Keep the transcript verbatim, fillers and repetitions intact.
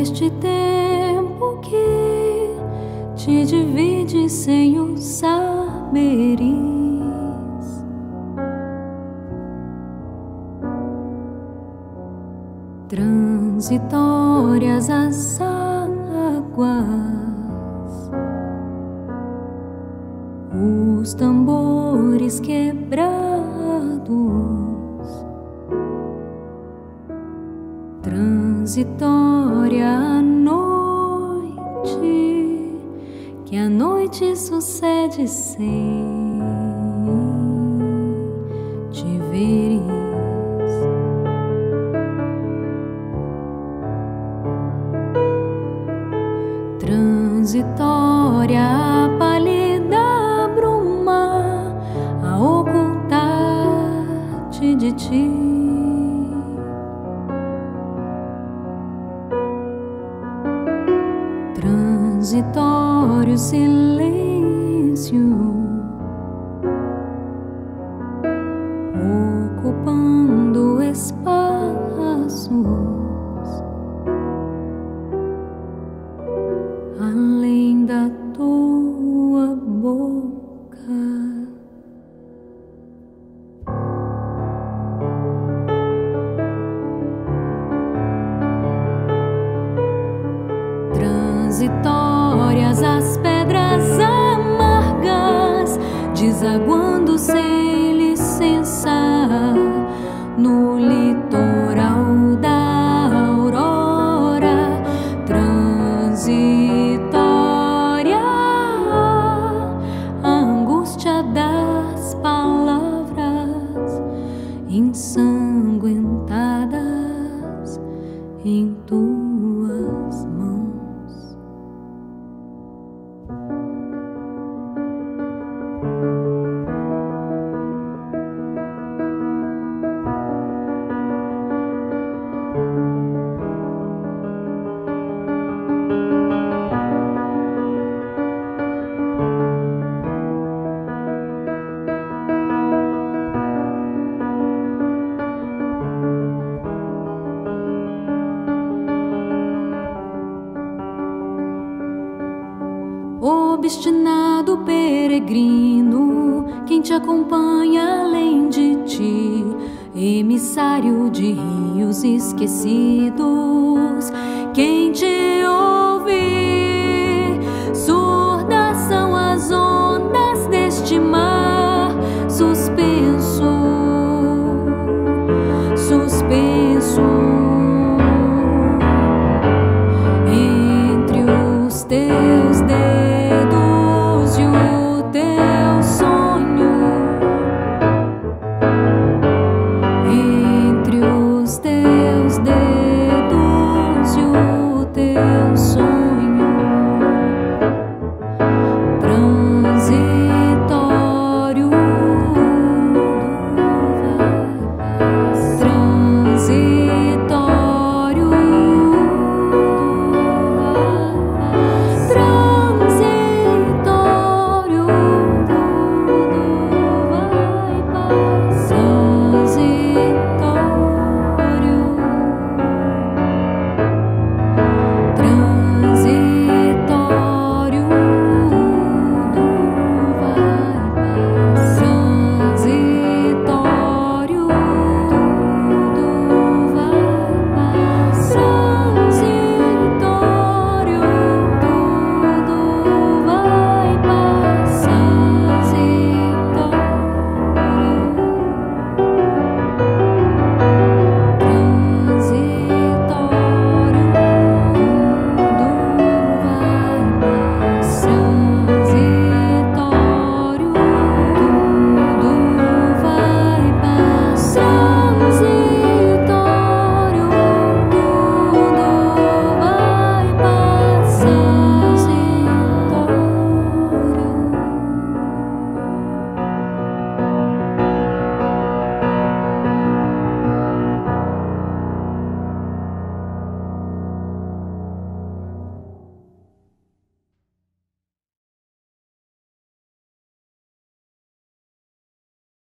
este tempo que te divide sem o saberes, transitórias as águas, os tambores quebrados, transitória a noite, que a noite sucede sem te veres. Transitória a pálida bruma a ocultar-te de ti. Transitório silêncio ocupando espaços além da tua boca. Transitórias as pedras amargas, desaguando sem licença no litoral da aurora. Transitória a angústia das palavras ensanguentadas em tuas mãos. Obstinado peregrino, quem te acompanha além de ti, emissário de rios esquecidos, quem te ouve